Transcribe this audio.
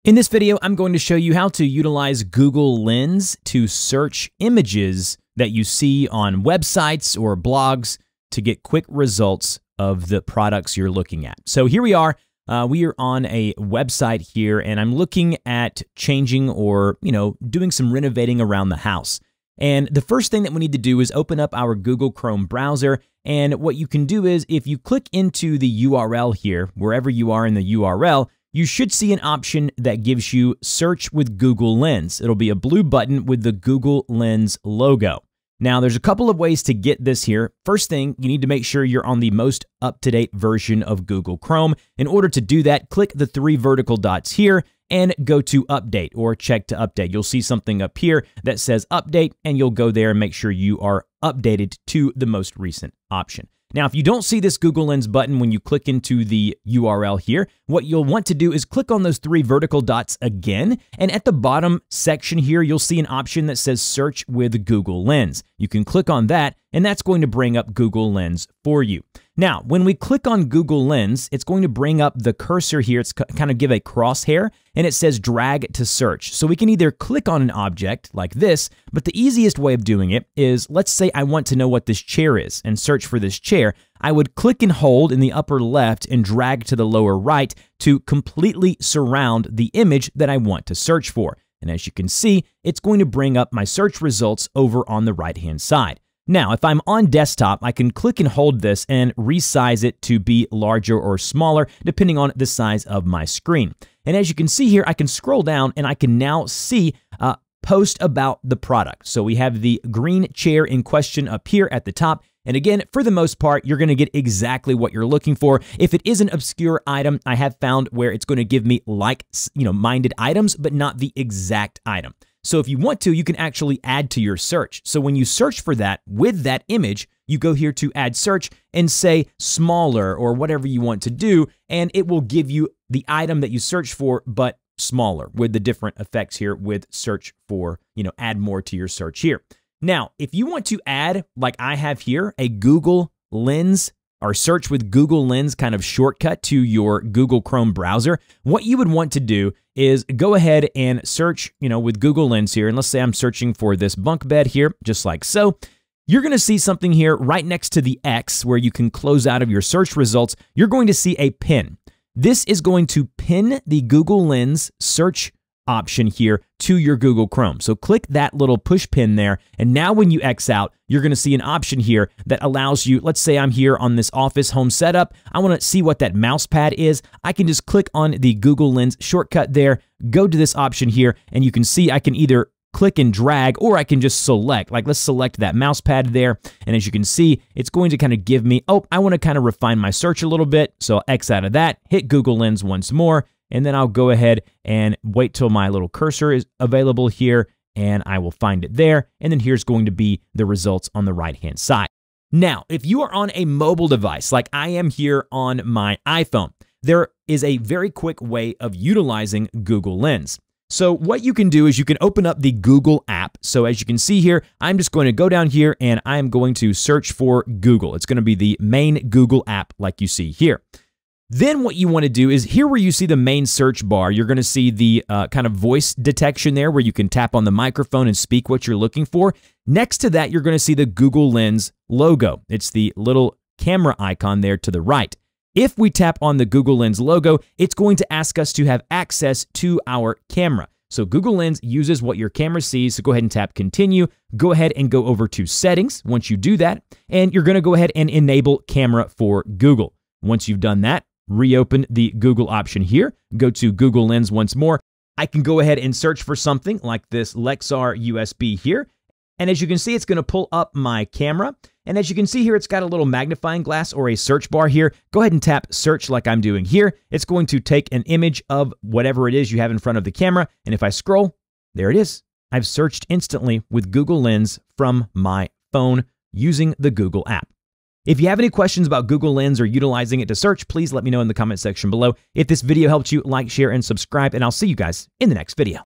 In this video, I'm going to show you how to utilize Google Lens to search images that you see on websites or blogs to get quick results of the products you're looking at. So here we are. We are on a website here, and I'm looking at changing or, doing some renovating around the house. And the first thing that we need to do is open up our Google Chrome browser. And what you can do is if you click into the URL here, wherever you are in the URL, you should see an option that gives you Search with Google Lens. It'll be a blue button with the Google Lens logo. Now, there's a couple of ways to get this here. First thing, you need to make sure you're on the most up-to-date version of Google Chrome. In order to do that, click the three vertical dots here and go to Update or Check to Update. You'll see something up here that says Update, and you'll go there and make sure you are updated to the most recent option. Now, if you don't see this Google Lens button when you click into the URL here, what you'll want to do is click on those three vertical dots again, and at the bottom section here, you'll see an option that says Search with Google Lens. You can click on that, and that's going to bring up Google Lens for you. Now, when we click on Google Lens, it's going to bring up the cursor here. It's kind of give a crosshair, and it says drag to search. So we can either click on an object like this, but the easiest way of doing it is, let's say I want to know what this chair is and search for this chair. I would click and hold in the upper left and drag to the lower right to completely surround the image that I want to search for. And as you can see, it's going to bring up my search results over on the right-hand side. Now, if I'm on desktop, I can click and hold this and resize it to be larger or smaller, depending on the size of my screen. And as you can see here, I can scroll down and I can now see post about the product. So we have the green chair in question up here at the top. And again, for the most part, you're going to get exactly what you're looking for. If it is an obscure item, I have found where it's going to give me minded items, but not the exact item. So if you want to, you can actually add to your search. So when you search for that with that image, you go here to add search and say smaller or whatever you want to do, and it will give you the item that you search for, but smaller with the different effects here with search for, add more to your search here. Now, if you want to add, like I have here, a Google Lens or search with Google Lens kind of shortcut to your Google Chrome browser, what you would want to do is go ahead and search, with Google Lens here. And let's say I'm searching for this bunk bed here, just like so. You're going to see something here right next to the X where you can close out of your search results. You're going to see a pin. This is going to pin the Google Lens search option here to your Google Chrome. So click that little push pin there, and now when you X out, you're going to see an option here that allows you, let's say I'm here on this office home setup, I want to see what that mouse pad is. I can just click on the Google Lens shortcut there, go to this option here, and you can see I can either click and drag, or I can just select, like let's select that mouse pad there. And as you can see, it's going to kind of give me, I want to kind of refine my search a little bit. So I'll X out of that, hit Google Lens once more, and then I'll go ahead and wait till my little cursor is available here, and I will find it there. And then here's going to be the results on the right-hand side. Now, if you are on a mobile device, like I am here on my iPhone, there is a very quick way of utilizing Google Lens. So what you can do is you can open up the Google app. So as you can see here, I'm just going to go down here and I'm going to search for Google. It's going to be the main Google app like you see here. Then what you want to do is here where you see the main search bar, you're going to see the kind of voice detection there where you can tap on the microphone and speak what you're looking for. Next to that, you're going to see the Google Lens logo. It's the little camera icon there to the right. If we tap on the Google Lens logo, it's going to ask us to have access to our camera. So Google Lens uses what your camera sees, so go ahead and tap Continue. Go ahead and go over to Settings once you do that, and you're going to go ahead and enable camera for Google. Once you've done that, reopen the Google option here, go to Google Lens once more. I can go ahead and search for something like this Lexar USB here. And as you can see, it's going to pull up my camera. And as you can see here, it's got a little magnifying glass or a search bar here. Go ahead and tap search like I'm doing here. It's going to take an image of whatever it is you have in front of the camera. And if I scroll, there it is. I've searched instantly with Google Lens from my phone using the Google app. If you have any questions about Google Lens or utilizing it to search, please let me know in the comment section below. If this video helped you, like, share, and subscribe, and I'll see you guys in the next video.